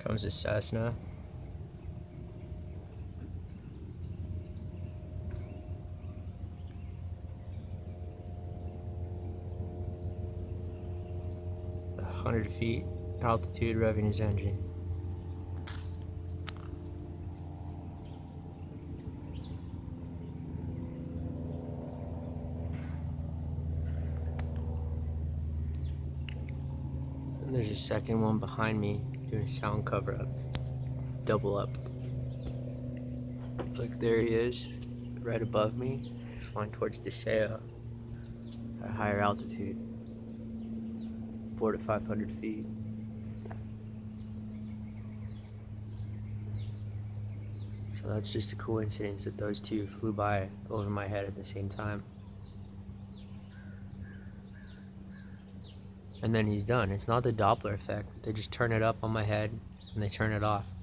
Comes a Cessna. A 100 feet altitude, revving his engine. And there's a second one behind me doing a sound cover up, double up. Look, there he is, right above me, flying towards Deseo at a higher altitude, 400 to 500 feet. So that's just a coincidence that those two flew by over my head at the same time. And then he's done. It's not the Doppler effect. They just turn it up on my head and they turn it off.